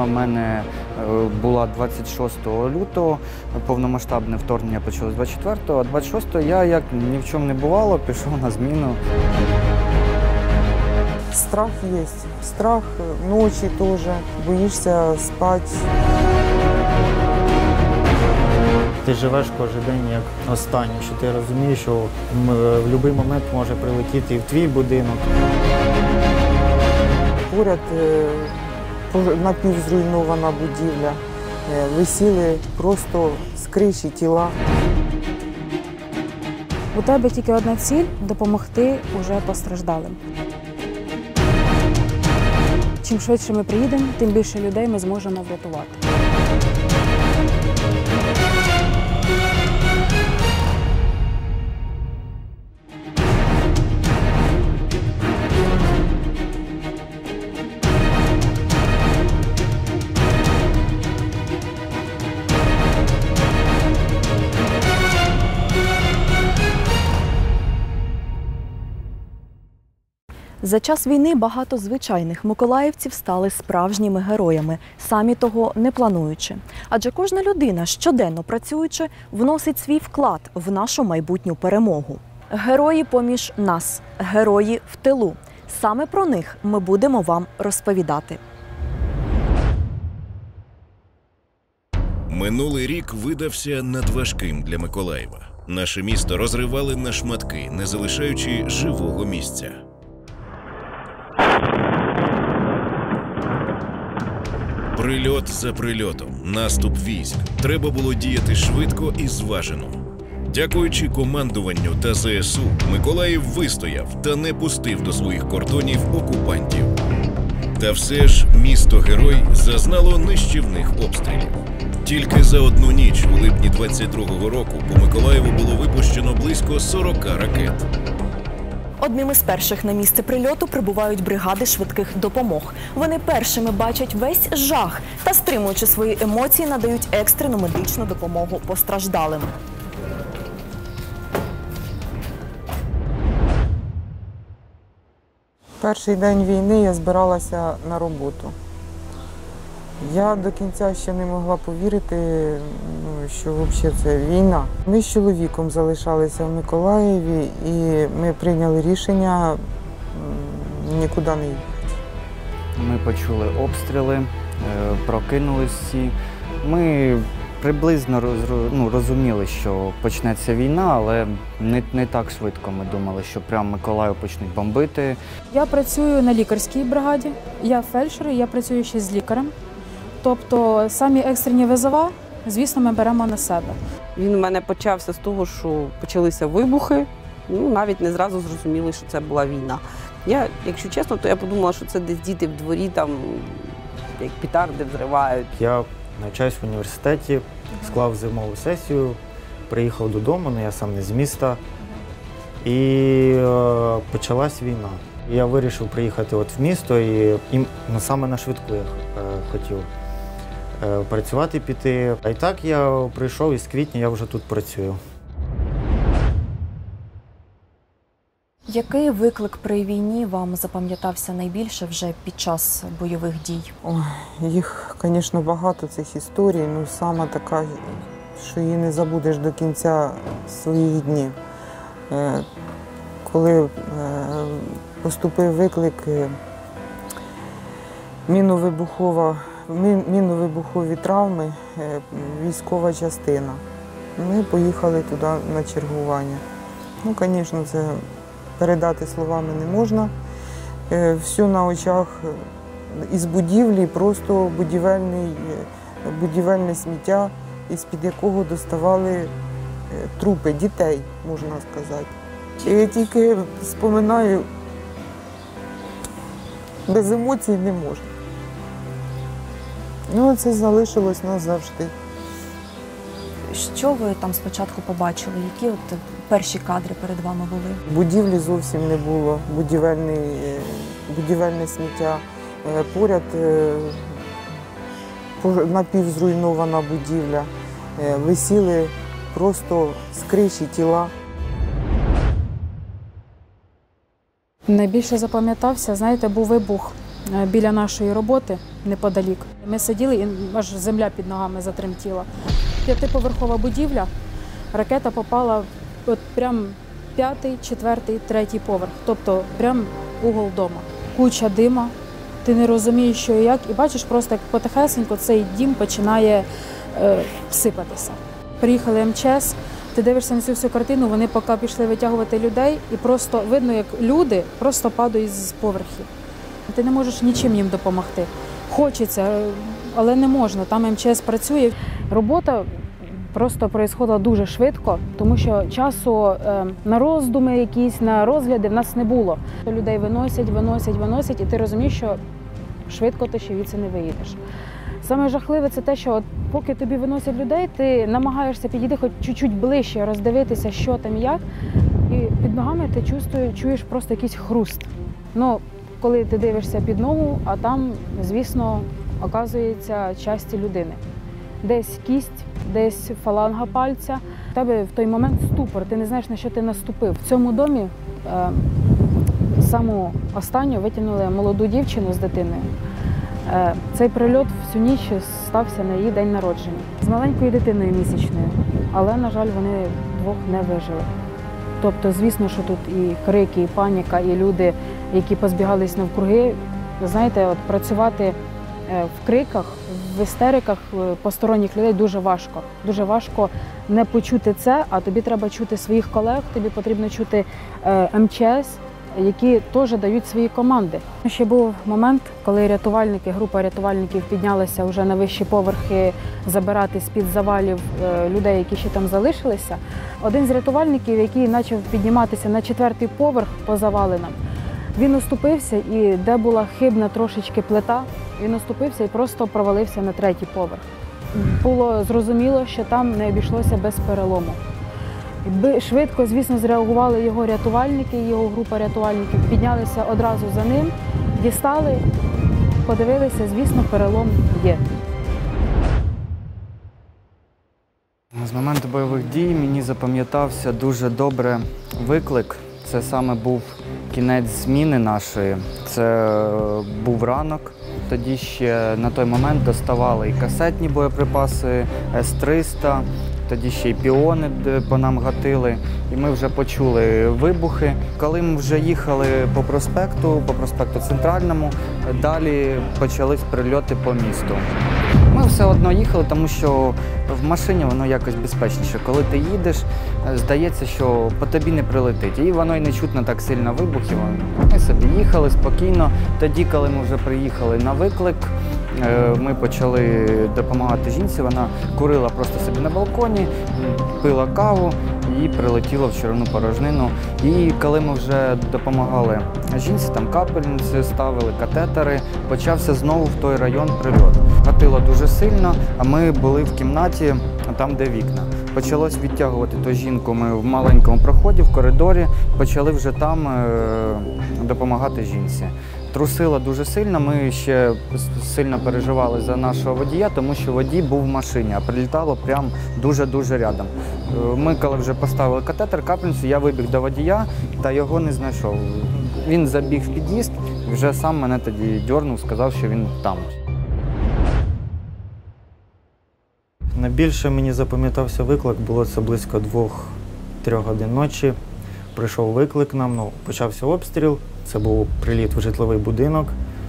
в мене була 26 лютого, повномасштабне вторгнення почалось 24-го, а 26-го я, як ні в чому не бувало, пішов на зміну. Страх є. Страх ночі теж, боїшся спати. Ти живеш кожен день як останній, що ти розумієш, що в будь-який момент може прилетіти і в твій будинок. Поряд напівзруйнована будівля, висіли просто з криші тіла. У тебе тільки одна ціль – допомогти уже постраждалим. Чим швидше ми приїдемо, тим більше людей ми зможемо врятувати. За час війни багато звичайних миколаївців стали справжніми героями, самі того не плануючи. Адже кожна людина, щоденно працюючи, вносить свій вклад в нашу майбутню перемогу. Герої поміж нас, герої в тилу. Саме про них ми будемо вам розповідати. Минулий рік видався надважким для Миколаєва. Наше місто розривали на шматки, не залишаючи живого місця. Прильот за прильотом, наступ військ. Треба було діяти швидко і зважено. Дякуючи командуванню та ЗСУ, Миколаїв вистояв та не пустив до своїх кордонів окупантів. Та все ж місто-герой зазнало нищівних обстрілів. Тільки за одну ніч у липні 22-го року по Миколаєву було випущено близько 40 ракет. Одним із перших на місце прильоту прибувають бригади швидких допомог. Вони першими бачать весь жах та, стримуючи свої емоції, надають екстрену медичну допомогу постраждалим. Перший день війни я збиралася на роботу. Я до кінця ще не могла повірити, що взагалі це війна. Ми з чоловіком залишалися в Миколаєві і ми прийняли рішення нікуди не їхати. Ми почули обстріли, прокинулись всі. Ми приблизно розуміли, що почнеться війна, але не так швидко ми думали, що прямо Миколаїв почнуть бомбити. Я працюю на лікарській бригаді, я фельдшер, я працюю ще з лікарем. Тобто самі екстрені визова, звісно, ми беремо на себе. Він у мене почався з того, що почалися вибухи. Навіть не зразу зрозуміли, що це була війна. Якщо чесно, то я подумала, що це десь діти в дворі, там, як петарди взривають. Я навчаюсь в університеті, склав зимову сесію, приїхав додому, я сам не з міста, і почалась війна. Я вирішив приїхати в місто і саме на швидку я хотів працювати, піти. А й так я прийшов і з квітня я вже тут працюю. Який виклик при війні вам запам'ятався найбільше вже під час бойових дій? Їх, звісно, багато цих історій, але саме така, що її не забудеш до кінця своїх днів. Коли поступив виклик мінно-вибухові травми, військова частина. Ми поїхали туди на чергування. Звісно, це передати словами не можна. Все на очах із будівлі, просто будівельне сміття, із-під якого доставали трупи дітей, можна сказати. І я тільки споминаю, без емоцій не можна. Це залишилось назавжди. Що ви там спочатку побачили? Які перші кадри перед вами були? Будівлі зовсім не було, будівельне сміття. Поряд напівзруйнована будівля, висіли просто з криші тіла. Найбільше запам'ятався, знаєте, був вибух біля нашої роботи, неподалік. Ми сиділи, і аж земля під ногами затремтіла. 5-поверхова будівля, ракета попала от прям 5-й, 4-й, 3-й поверх, тобто прям угол дома. Куча дима, ти не розумієш, що і як, і бачиш просто, як потихесенько цей дім починає сипатися. Приїхали МЧС, ти дивишся на цю всю картину, вони поки пішли витягувати людей, і просто видно, як люди просто падають з поверхів. Ти не можеш нічим їм допомогти. Хочеться, але не можна, там МЧС працює. Робота просто відбувалася дуже швидко, тому що часу на роздуми якісь, на розгляди в нас не було. Людей виносять, і ти розумієш, що швидко ти ще звідси не виїдеш. Саме жахливе це те, що от поки тобі виносять людей, ти намагаєшся підійти хоч чуть-чуть ближче, роздивитися, що там і як, і під ногами ти чуєш просто якийсь хруст. Ну, коли ти дивишся під ногу, а там, звісно, оказується часті людини. Десь кість, десь фаланга пальця. У тебе в той момент ступор, ти не знаєш, на що ти наступив. В цьому домі саму останню витягнули молоду дівчину з дитиною. Цей прильот всю ніч стався на її день народження. З маленькою дитиною місячною, але, на жаль, вони двох не вижили. Тобто, звісно, що тут і крики, і паніка, і люди, які позбігались навкруги. Знаєте, от працювати в криках, в істериках посторонніх людей дуже важко. Дуже важко не почути це, а тобі треба чути своїх колег, тобі потрібно чути МЧС, які теж дають свої команди. Ще був момент, коли рятувальники, група рятувальників піднялася вже на вищі поверхи забирати з-під завалів людей, які ще там залишилися. Один з рятувальників, який почав підніматися на 4-й поверх по завалинам, він оступився, і де була хибна трошечки плита, він оступився і просто провалився на 3-й поверх. Було зрозуміло, що там не обійшлося без перелому. Швидко, звісно, зреагували його рятувальники, його група рятувальників, піднялися одразу за ним, дістали, подивилися, звісно, перелом є. З моменту бойових дій мені запам'ятався дуже добре виклик. Це саме був кінець зміни нашої. Це був ранок. Тоді ще на той момент доставали і касетні боєприпаси С-300, тоді ще й піони по нам гатили, і ми вже почули вибухи. Коли ми вже їхали по проспекту Центральному, далі почались прильоти по місту. Ми все одно їхали, тому що в машині воно якось безпечніше. Коли ти їдеш, здається, що по тобі не прилетить. І воно й не чутно так сильно вибухів. Ми собі їхали спокійно. Тоді, коли ми вже приїхали на виклик, ми почали допомагати жінці. Вона курила просто собі на балконі, пила каву і прилетіла в черевну порожнину. І коли ми вже допомагали жінці, там капельниці ставили, катетери, почався знову в той район прильот. Гатило дуже сильно, а ми були в кімнаті, там, де вікна. Почалось відтягувати ту жінку, ми в маленькому проході, в коридорі, почали вже там допомагати жінці. Трусило дуже сильно, ми ще сильно переживали за нашого водія, тому що водій був в машині, а прилітало прям дуже-дуже рядом. Ми, коли вже поставили катетер, капельницю, я вибіг до водія, та його не знайшов. Він забіг в під'їзд, вже сам мене тоді дьорнув, сказав, що він там. Найбільше мені запам'ятався виклик, було це близько 2-3 годин ночі. Прийшов виклик нам, почався обстріл, це був приліт в житловий будинок.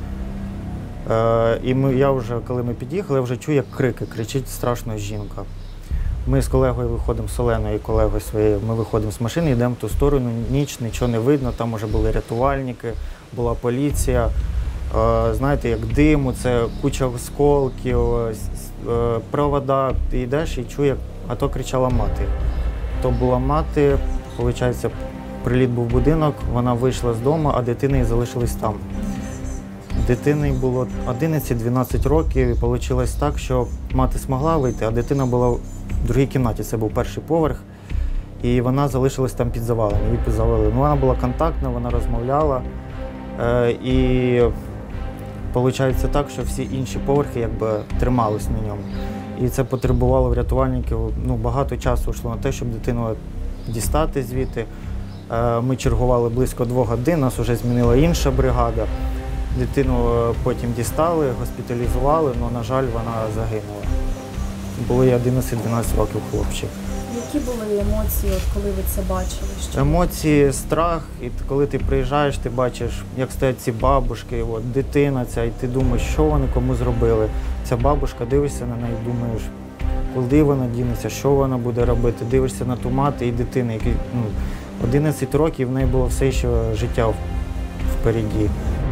І коли ми під'їхали, я вже чую, як крики, кричить страшно жінка. Ми з колегою виходимо, з Оленою, колегою своєю, ми виходимо з машини, йдемо в ту сторону, ніч, нічого не видно, там вже були рятувальники, була поліція. Знаєте, як диму, це куча осколків, провода, ти йдеш і чую, а то кричала мати. То була мати, виходить, приліт був в будинок, вона вийшла з дому, а дитина залишилась там. Дитині було 11-12 років, і вийшло так, що мати змогла вийти, а дитина була в другій кімнаті, це був 1-й поверх, і вона залишилась там під завалом, її завалили. Вона була контактна, вона розмовляла, і виходить так, що всі інші поверхи якби тримались на ньому. І це потребувало в рятувальників, багато часу йшло на те, щоб дитину дістати звідти. Ми чергували близько 2 годин, нас вже змінила інша бригада. Дитину потім дістали, госпіталізували, але, на жаль, вона загинула. Було їй 11-12 років хлопчик. Які були емоції, коли ви це бачили? Емоції, страх, і коли ти приїжджаєш, ти бачиш, як стоять ці бабушки, от, дитина ця, і ти думаєш, що вони кому зробили. Ця бабушка, дивишся на неї, думаєш, куди вона дінеться, що вона буде робити, дивишся на ту мати і дитину, які 11 років, в неї було все ще життя впереді.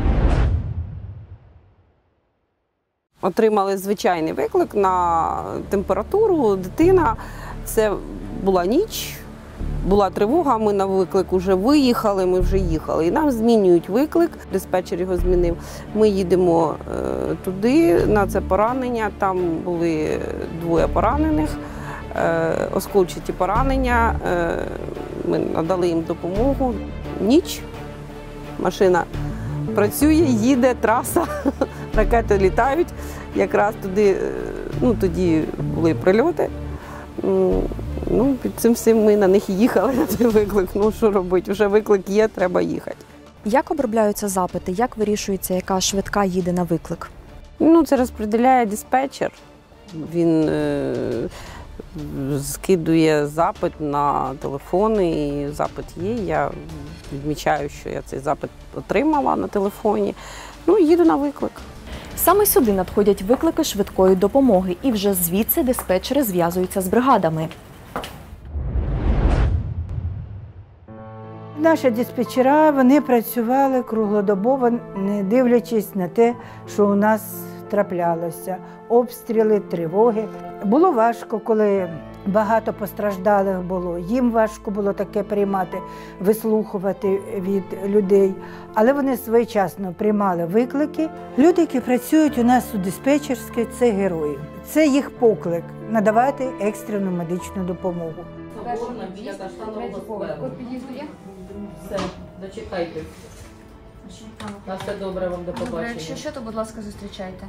Отримали звичайний виклик на температуру, дитина. Це була ніч, була тривога, ми на виклик вже виїхали, ми вже їхали. І нам змінюють виклик, диспетчер його змінив. Ми їдемо туди, на це поранення, там були 2 поранених, осколчаті поранення, ми надали їм допомогу. Ніч, машина працює, їде, траса, ракети літають. Якраз туди, тоді були прильоти. Під цим всім ми на них і їхали, на цей виклик. Що робити? Вже виклик є, треба їхати. Як обробляються запити? Як вирішується, яка швидка їде на виклик? Це розподіляє диспетчер. Він скидує запит на телефон, і запит є. Я відмічаю, що я цей запит отримала на телефоні. Їду на виклик. Саме сюди надходять виклики швидкої допомоги, і вже звідси диспетчери зв'язуються з бригадами. Наші диспетчера, вони працювали круглодобово, не дивлячись на те, що у нас траплялося. Обстріли, тривоги. Було важко, коли багато постраждалих було. Їм важко було таке приймати, вислухувати від людей. Але вони своєчасно приймали виклики. Люди, які працюють у нас у диспетчерській, це герої. Це їх поклик – надавати екстрену медичну допомогу. Код під'їзду є? Все, дочекайте. На все добре, вам до побачення. Якщо що, то, будь ласка, зустрічайте.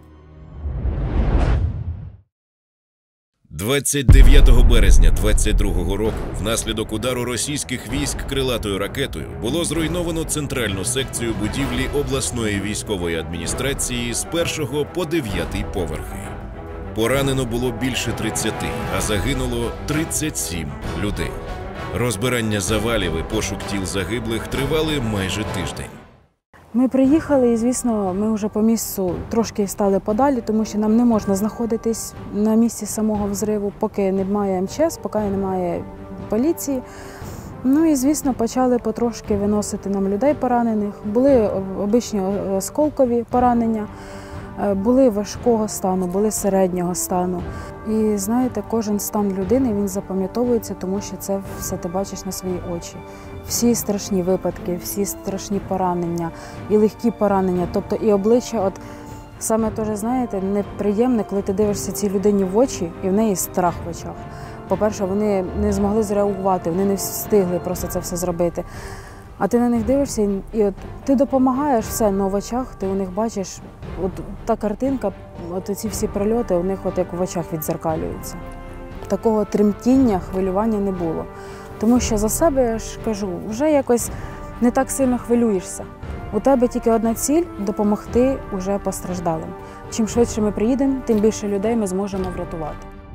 29 березня 22-го року внаслідок удару російських військ крилатою ракетою було зруйновано центральну секцію будівлі обласної військової адміністрації з 1 по 9 поверхи. Поранено було більше 30, а загинуло 37 людей. Розбирання завалів і пошук тіл загиблих тривали майже тиждень. Ми приїхали і, звісно, ми вже по місцю трошки стали подалі, тому що нам не можна знаходитись на місці самого взриву, поки немає МЧС, поки немає поліції. І, звісно, почали потрошки виносити нам людей поранених. Були обичні осколкові поранення, були важкого стану, були середнього стану. І, знаєте, кожен стан людини, він запам'ятовується, тому що це все ти бачиш на свої очі. Всі страшні випадки, всі страшні поранення, і легкі поранення, тобто і обличчя, саме теж, знаєте, неприємне, коли ти дивишся цій людині в очі, і в неї страх в очах. По-перше, вони не змогли зреагувати, вони не встигли просто це все зробити. А ти на них дивишся, і ти допомагаєш все, але в очах ти у них бачиш, та картинка, ці всі прильоти, у них як в очах віддзеркалюються. Такого тремтіння, хвилювання не було. Тому що за себе, я ж кажу, вже якось не так сильно хвилюєшся. У тебе тільки одна ціль – допомогти уже постраждалим. Чим швидше ми приїдемо, тим більше людей ми зможемо врятувати.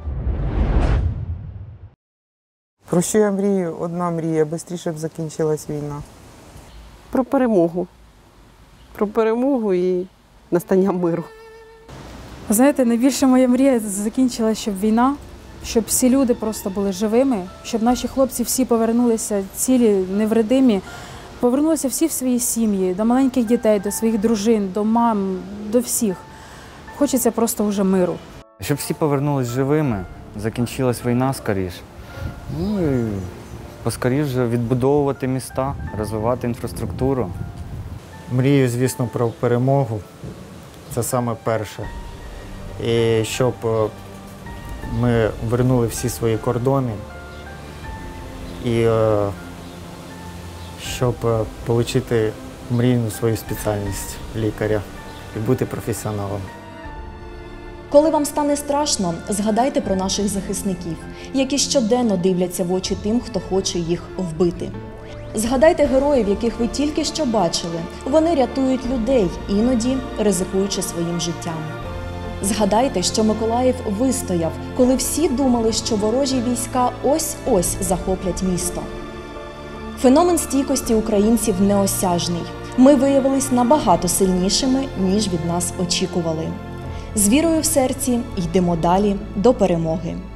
Про що я мрію? Одна мрія – швидше б закінчилась війна. Про перемогу. Про перемогу і настання миру. Знаєте, найбільша моя мрія закінчилася, щоб війна, щоб всі люди просто були живими, щоб наші хлопці всі повернулися цілі, невредимі, повернулися всі в свої сім'ї, до маленьких дітей, до своїх дружин, до мам, до всіх. Хочеться просто вже миру. Щоб всі повернулись живими, закінчилась війна скоріше. І поскоріше відбудовувати міста, розвивати інфраструктуру. Мрію, звісно, про перемогу. Це саме перше. І щоб ми вернули всі свої кордони і щоб отримати мрійну свою спеціальність лікаря і бути професіоналом. Коли вам стане страшно, згадайте про наших захисників, які щоденно дивляться в очі тим, хто хоче їх вбити. Згадайте героїв, яких ви тільки що бачили. Вони рятують людей, іноді ризикуючи своїм життям. Згадайте, що Миколаїв вистояв, коли всі думали, що ворожі війська ось-ось захоплять місто. Феномен стійкості українців неосяжний. Ми виявились набагато сильнішими, ніж від нас очікували. З вірою в серці йдемо далі до перемоги.